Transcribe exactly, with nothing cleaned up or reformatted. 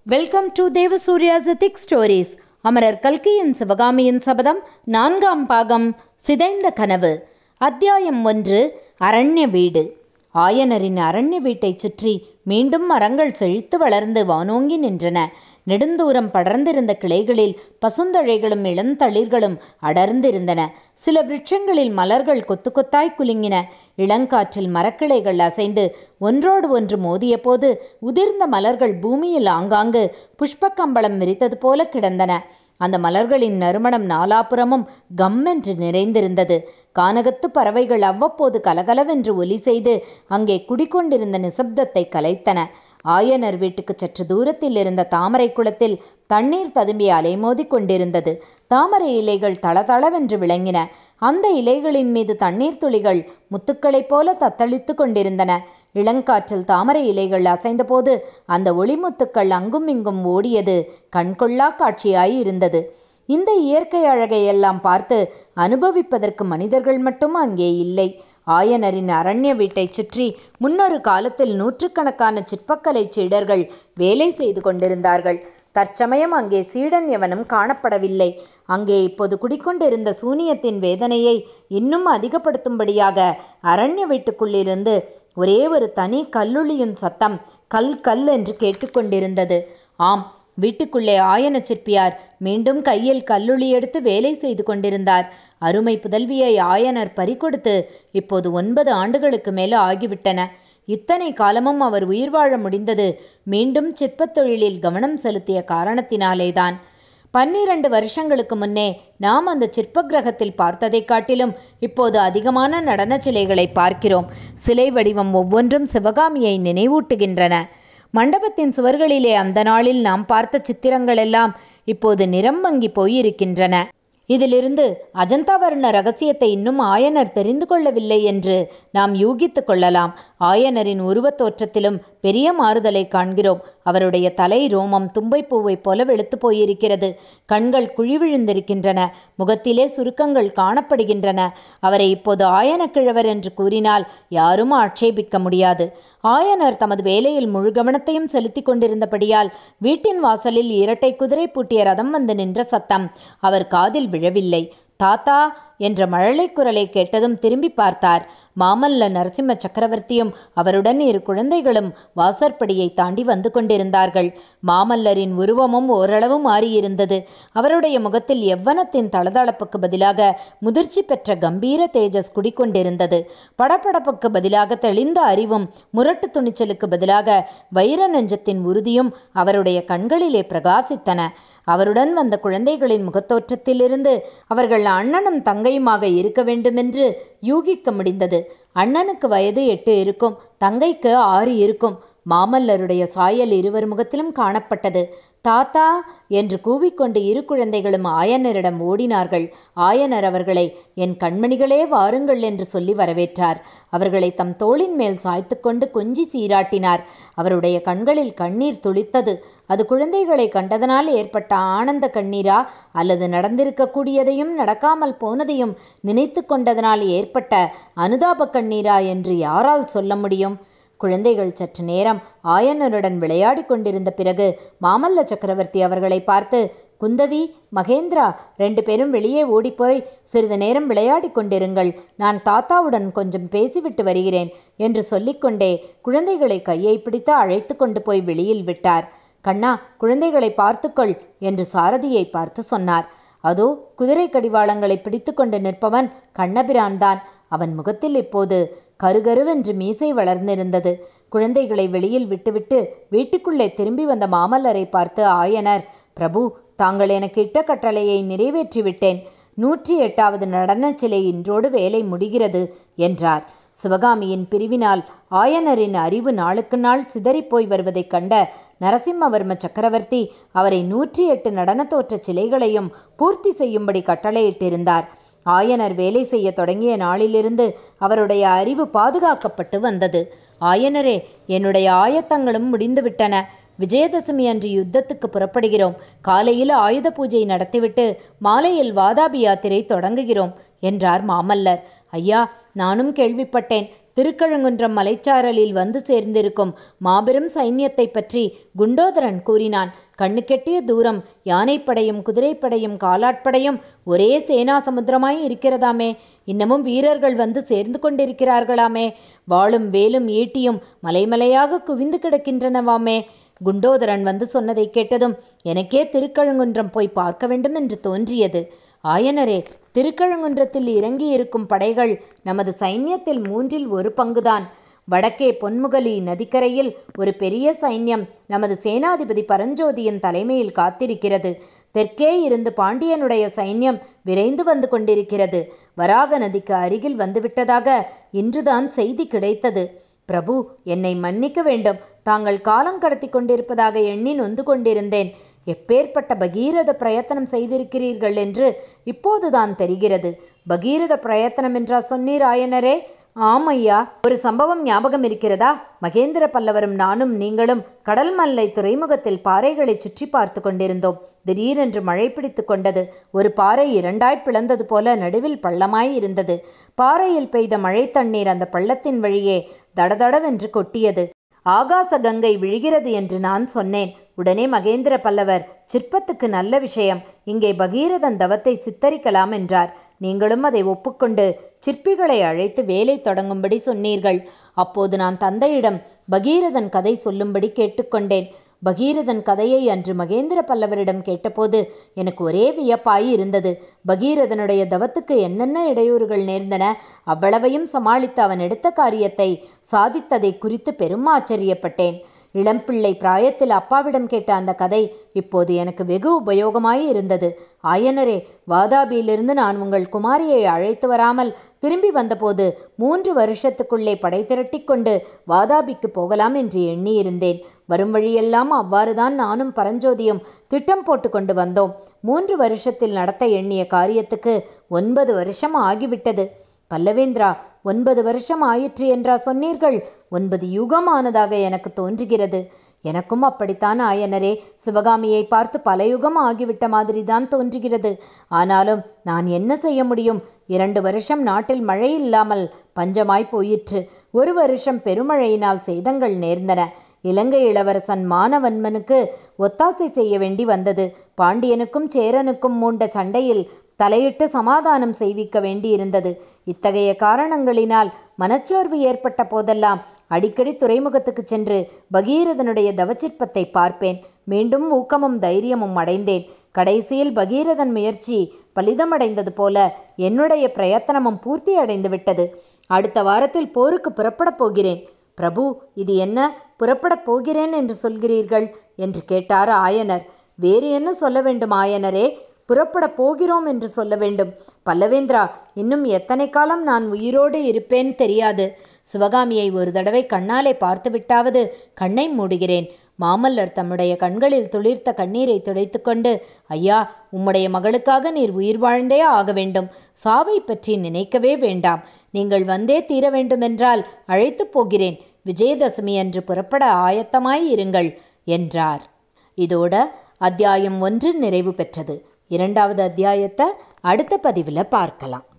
Welcome to Devasurya's திக் stories. அமரர் கல்கியின் சிவகாமியின் சபதம் நான்காம் பாகம் சிதைந்த கனவு. அத்தியாயம் ஒன்று. அரண்ய வீடு. ஆயனரின் அரண்ய வீட்டை சுற்றி மீண்டும் மரங்கள் செழித்து வளர்ந்து வானோங்கி நின்றன. நெடுந்தூரம் படர்ந்திருந்த கிளைகளில் பசுந்தழைகளும் இளந்தளிர்களும் அடர்ந்திருந்தன. சில விருட்சங்களில் மலர்கள் கொத்து கொத்தாய் குலுங்கின. இளங்காற்றில் மரக்கிளைகள் அசைந்து ஒன்றோடு ஒன்று மோதிய போது உதிர்ந்த மலர்கள் பூமியில் ஆங்காங்கு புஷ்பக்கம்பளம் விரித்தது போல கிடந்தன. அந்த மலர்களின் நறுமணம் நாலாபுறமும் கம்மென்று நிறைந்திருந்தது. கானகத்து பறவைகள் அவ்வப்போது கலகலவென்று ஒலி செய்து அங்கே குடிக்கொண்டிருந்த நிசப்தத்தை கலைத்தன. ஆயனர் வீட்டுக்கு சற்று தூரத்தில் இருந்த தாமரை குளத்தில் தண்ணீர் ததும்பி அலைமோதி கொண்டிருந்தது. தாமரை இலைகள் தளதளவென்று விளங்கின. அந்த இலைகளின் மீது தண்ணீர் துளிகள் முத்துக்களைப் போல தத்தளித்து கொண்டிருந்தன. இளங்காற்றில் தாமரை இலைகள் அசைந்தபோது அந்த ஒளிமுத்துக்கள் அங்கும் இங்கும் ஓடியது கண்கொள்ளா காட்சியாய் இருந்தது. இந்த இயற்கை அழகையெல்லாம் பார்த்து அனுபவிப்பதற்கு மனிதர்கள் மட்டும் அங்கே இல்லை. ஆயனரின் அரண்ய வீட்டை சுற்றி முன்னொரு காலத்தில் நூற்றுக்கணக்கான சிற்பக்கலை சீடர்கள் வேலை செய்து கொண்டிருந்தார்கள். தற்சமயம் அங்கே சீடன் எவனும் காணப்படவில்லை. அங்கே இப்போது குடிக்கொண்டிருந்த சூனியத்தின் வேதனையை இன்னும் அதிகப்படுத்தும்படியாக அரண்ய வீட்டுக்குள்ளிருந்து ஒரே ஒரு தனி கல்லுளியின் சத்தம் கல் கல் என்று கேட்டுக்கொண்டிருந்தது. ஆம், வீட்டுக்குள்ளே ஆயன சிற்பியார் மீண்டும் கையில் கல்லுளி எடுத்து வேலை செய்து கொண்டிருந்தார். அருமை புதல்வியை ஆயனர் பறிகொடுத்து இப்போது ஒன்பது ஆண்டுகளுக்கு மேலே ஆகிவிட்டன. இத்தனை காலமும் அவர் உயிர் வாழ முடிந்தது மீண்டும் சிற்பத் தொழிலில் கவனம் செலுத்திய காரணத்தினாலேதான். பன்னிரண்டு வருஷங்களுக்கு முன்னே நாம் அந்த சிற்ப கிரகத்தில் பார்த்ததை காட்டிலும் இப்போது அதிகமான நடன சிலைகளை பார்க்கிறோம். சிலை வடிவம் ஒவ்வொன்றும் சிவகாமியை நினைவூட்டுகின்றன. மண்டபத்தின் சுவர்களிலே அந்த நாளில் நாம் பார்த்த சித்திரங்கள் எல்லாம் இப்போது நிறம் மங்கி போயிருக்கின்றன. இதிலிருந்து அஜந்தாவர்ண ரகசியத்தை இன்னும் ஆயனர் தெரிந்து கொள்ளவில்லை என்று நாம் யூகித்து கொள்ளலாம். ஆயனரின் உருவத் தோற்றத்திலும் பெரிய மாறுதலை காண்கிறோம். அவருடைய தலை ரோமம் தும்பைப்பூவை போல வெளுத்து போயிருக்கிறது. கண்கள் குழிவிழுந்திருக்கின்றன. முகத்திலே சுருக்கங்கள் காணப்படுகின்றன. அவரை இப்போது ஆயன கிழவர் என்று கூறினால் யாரும் ஆட்சேபிக்க முடியாது. ஆயனர் தமது வேலையில் முழு கவனத்தையும் செலுத்தி கொண்டிருந்தபடியால் வீட்டின் வாசலில் இரட்டை குதிரை பூட்டிய ரதம் வந்து நின்ற சத்தம் அவர் காதில் விழவில்லை. தாத்தா என்ற மழலை குரலை கேட்டதும் திரும்பி பார்த்தார். மாமல்ல நரசிம்ம சக்கரவர்த்தியும் அவருடன் இரு குழந்தைகளும் வாசற்படியை தாண்டி வந்து கொண்டிருந்தார்கள். மாமல்லரின் உருவமும் ஓரளவு மாறியிருந்தது. அவருடைய முகத்தில் எவ்வனத்தின் தளதளப்புக்கு பதிலாக முதிர்ச்சி பெற்ற கம்பீர தேஜஸ் குடிக்கொண்டிருந்தது. படப்படப்புக்கு பதிலாக தெளிந்த அறிவும் முரட்டு துணிச்சலுக்கு பதிலாக வைர நெஞ்சத்தின் உறுதியும் அவருடைய கண்களிலே பிரகாசித்தன. அவருடன் வந்த குழந்தைகளின் முகத்தோற்றத்திலிருந்து அவர்கள் அண்ணனும் தங்கையுமாக இருக்க வேண்டுமென்று யூகிக்க முடிந்தது. அண்ணனுக்கு வயது எட்டு இருக்கும், தங்கைக்கு ஆறு இருக்கும். மாமல்லருடைய சாயல் இருவர் முகத்திலும் காணப்பட்டது. தாத்தா என்று கூவிக்கொண்டு இரு குழந்தைகளும் ஆயனரிடம் ஓடினார்கள். ஆயனர் அவர்களை என் கண்மணிகளே வாருங்கள் என்று சொல்லி வரவேற்றார். அவர்களை தம் தோளின் மேல் சாய்த்து கொண்டு கொஞ்சி சீராட்டினார். அவருடைய கண்களில் கண்ணீர் துளித்தது. அது குழந்தைகளை கண்டதனால் ஏற்பட்ட ஆனந்த கண்ணீரா அல்லது நடந்திருக்கக்கூடியதையும் நடக்காமல் போனதையும் நினைத்து கொண்டதனால் ஏற்பட்ட அனுதாப கண்ணீரா என்று யாரால் சொல்ல முடியும்? குழந்தைகள் சற்று நேரம் ஆயனருடன் விளையாடி கொண்டிருந்த பிறகு மாமல்ல சக்கரவர்த்தி அவர்களை பார்த்து, குந்தவி, மகேந்திரா, ரெண்டு பேரும் வெளியே ஓடிப்போய் சிறிது நேரம் விளையாடி கொண்டிருங்கள், நான் தாத்தாவுடன் கொஞ்சம் பேசிவிட்டு வருகிறேன் என்று சொல்லிக்கொண்டே குழந்தைகளை கையை பிடித்து அழைத்து கொண்டு போய் வெளியில் விட்டார். கண்ணா, குழந்தைகளை பார்த்துக்கொள் என்று சாரதியை பார்த்து சொன்னார். அதோ குதிரை கடிவாளங்களை பிடித்து கொண்டு நிற்பவன் கண்ணபிரான்தான். அவன் முகத்தில் இப்போது கருகருவென்று மீசை வளர்ந்திருந்தது. குழந்தைகளை வெளியில் விட்டுவிட்டு வீட்டுக்குள்ளே திரும்பி வந்த மாமல்லரை பார்த்து ஆயனர், பிரபு, தாங்கள் எனக்கு இட்ட கட்டளையை நிறைவேற்றிவிட்டேன். நூற்றி எட்டாவது நடன சிலை இன்றோடு வேலை முடிகிறது என்றார். சிவகாமியின் பிரிவினால் ஆயனரின் அறிவு நாளுக்கு நாள் சிதறிப்போய் வருவதைக் கண்ட நரசிம்மவர்ம சக்கரவர்த்தி அவரை நூற்றி எட்டு நடன தோற்ற சிலைகளையும் பூர்த்தி செய்யும்படி கட்டளையிட்டிருந்தார். ஆயனர் வேலை செய்ய தொடங்கிய நாளிலிருந்து அவருடைய அறிவு பாதுகாக்கப்பட்டு வந்தது. ஆயனரே, என்னுடைய ஆயத்தங்களும் முடிந்துவிட்டன. விஜயதசமி அன்று யுத்தத்துக்கு புறப்படுகிறோம். காலையில் ஆயுத பூஜை நடத்திவிட்டு மாலையில் வாதாபி யாத்திரை தொடங்குகிறோம் என்றார் மாமல்லர். ஐயா, நானும் கேள்விப்பட்டேன். திருக்கழுங்குன்றம் மலைச்சாரலில் வந்து சேர்ந்திருக்கும் மாபெரும் சைன்யத்தை பற்றி குண்டோதரன் கூறினான். கண்ணுக்கெட்டிய தூரம் யானைப்படையும் குதிரைப்படையும் காலாட்படையும் ஒரே சேனா சமுத்திரமாய் இருக்கிறதாமே. இன்னமும் வீரர்கள் வந்து சேர்ந்து கொண்டிருக்கிறார்களாமே. வாளும் வேலும் ஈட்டியும் மலைமலையாக குவிந்து கிடக்கின்றனவாமே. குண்டோதரன் வந்து சொன்னதை கேட்டதும் எனக்கே திருக்கழுங்குன்றம் போய் பார்க்க வேண்டும் என்று தோன்றியது. ஆயனரே, திருக்கழுங்குன்றத்தில் இறங்கியிருக்கும் படைகள் நமது சைன்யத்தில் மூன்றில் ஒரு பங்குதான். வடக்கே பொன்முகலி நதிக்கரையில் ஒரு பெரிய சைன்யம் நமது சேனாதிபதி பரஞ்சோதியின் தலைமையில் காத்திருக்கிறது. தெற்கே இருந்து பாண்டியனுடைய சைன்யம் விரைந்து வந்து கொண்டிருக்கிறது. வராக நதிக்கு அருகில் வந்துவிட்டதாக இன்றுதான் செய்தி கிடைத்தது. பிரபு, என்னை மன்னிக்க வேண்டும். தாங்கள் காலம் கடத்தி கொண்டிருப்பதாக எண்ணி நொந்து கொண்டிருந்தேன். எப்பேற்பட்ட பகீரத பிரயத்தனம் செய்திருக்கிறீர்கள் என்று இப்போதுதான் தெரிகிறது. பகீரத பிரயத்தனம் என்றா சொன்னீர் ஆயனரே? ஆமையா, ஒரு சம்பவம் ஞாபகம் இருக்கிறதா? மகேந்திர பல்லவரும் நானும் நீங்களும் கடல் மல்லை துறைமுகத்தில் பாறைகளை சுற்றி பார்த்து கொண்டிருந்தோம். திடீரென்று மழை பிடித்து கொண்டது. ஒரு பாறை இரண்டாய் பிளந்தது போல நடுவில் பள்ளமாய் இருந்தது. பாறையில் பெய்த மழை தண்ணீர் அந்த பள்ளத்தின் வழியே தடதடவென்று கொட்டியது. ஆகாச கங்கை விழுகிறது என்று நான் சொன்னேன். உடனே மகேந்திர பல்லவர், சிற்பத்துக்கு நல்ல விஷயம், இங்கே பகீரதன் தவத்தை சித்தரிக்கலாம் என்றார். நீங்களும் அதை ஒப்புக்கொண்டு சிற்பிகளை அழைத்து வேலை தொடங்கும்படி சொன்னீர்கள். அப்போது நான் தந்தையிடம் பகீரதன் கதை சொல்லும்படி கேட்டுக்கொண்டேன். பகீரதன் கதையை அன்று மகேந்திர பல்லவரிடம் கேட்டபோது எனக்கு ஒரே வியப்பாய் இருந்தது. பகீரதனுடைய தவத்துக்கு என்னென்ன இடையூறுகள் நேர்ந்தன, அவ்வளவையும் சமாளித்து அவன் எடுத்த காரியத்தை சாதித்ததை குறித்து பெரும் ஆச்சரியப்பட்டேன். இளம்பிள்ளை பிராயத்தில் அப்பாவிடம் கேட்ட அந்த கதை இப்போது எனக்கு வெகு உபயோகமாய் இருந்தது. ஆயனரே, வாதாபியிலிருந்து நான் உங்கள் குமாரியை அழைத்து வராமல் திரும்பி வந்தபோது மூன்று வருஷத்துக்குள்ளே படை திரட்டி கொண்டு வாதாபிக்கு போகலாம் என்று எண்ணியிருந்தேன். வரும் வழியெல்லாம் அவ்வாறுதான் நானும் பரஞ்சோதியும் திட்டம் போட்டு கொண்டு வந்தோம். மூன்று வருஷத்தில் நடத்த எண்ணிய காரியத்துக்கு ஒன்பது வருஷம் ஆகிவிட்டது. பல்லவேந்திரா, ஒன்பது வருஷம் ஆயிற்று என்றா சொன்னீர்கள்? ஒன்பது யுகம் ஆனதாக எனக்கு தோன்றுகிறது. எனக்கும் அப்படித்தான் ஆயனரே. சிவகாமியை பார்த்து பல யுகம் ஆகிவிட்ட மாதிரி தான் தோன்றுகிறது. ஆனாலும் நான் என்ன செய்ய முடியும்? இரண்டு வருஷம் நாட்டில் மழை இல்லாமல் பஞ்சமாய் போயிற்று. ஒரு வருஷம் பெருமழையினால் சேதங்கள் நேர்ந்தன. இலங்கை இளவரசன் மானவன்மனுக்கு ஒத்தாசை செய்ய வேண்டி வந்தது. பாண்டியனுக்கும் சேரனுக்கும் மூண்ட சண்டையில் தலையிட்டு சமாதானம் செய்விக்க வேண்டியிருந்தது. இத்தகைய காரணங்களினால் மனச்சோர்வு ஏற்பட்ட போதெல்லாம் அடிக்கடி துறைமுகத்துக்கு சென்று பகீரதனுடைய தவச்சிற்பத்தை பார்ப்பேன். மீண்டும் ஊக்கமும் தைரியமும் அடைந்தேன். கடைசியில் பகீரதன் முயற்சி பலிதமடைந்தது போல என்னுடைய பிரயத்தனமும் பூர்த்தி அடைந்து விட்டது. அடுத்த வாரத்தில் போருக்கு புறப்படப் போகிறேன். பிரபு, இது என்ன புறப்படப் போகிறேன் என்று சொல்கிறீர்கள் என்று கேட்டார் ஆயனர். வேறு என்ன சொல்ல வேண்டும் ஆயனரே? புறப்பட போகிறோம் என்று சொல்ல வேண்டும். பல்லவேந்திரா, இன்னும் எத்தனை காலம் நான் உயிரோடு இருப்பேன் தெரியாது. சிவகாமியை ஒரு தடவை கண்ணாலே பார்த்து விட்டாவது கண்ணை மூடுகிறேன். மாமல்லர் தம்முடைய கண்களில் துளிர்த்த கண்ணீரை துடைத்து கொண்டு, ஐயா, உம்முடைய மகளுக்காக நீர் உயிர் வாழ்ந்தே ஆக வேண்டும். சாவை பற்றி நினைக்கவே வேண்டாம். நீங்கள் வந்தே தீர வேண்டுமென்றால் அழைத்து போகிறேன். விஜயதசமி அன்று புறப்பட ஆயத்தமாய் இருங்கள் என்றார். இதோட அத்தியாயம் ஒன்று நிறைவு பெற்றது. இரண்டாவது அத்தியாயத்தை அடுத்த பதிவில் பார்க்கலாம்.